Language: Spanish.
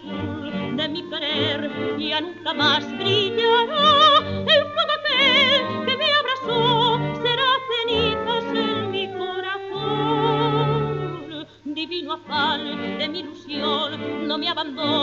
azul de mi querer ya nunca más brillará. El fuego aquel que me abrazó será cenizas en mi corazón. Divino afán de mi ilusión, no me abandones.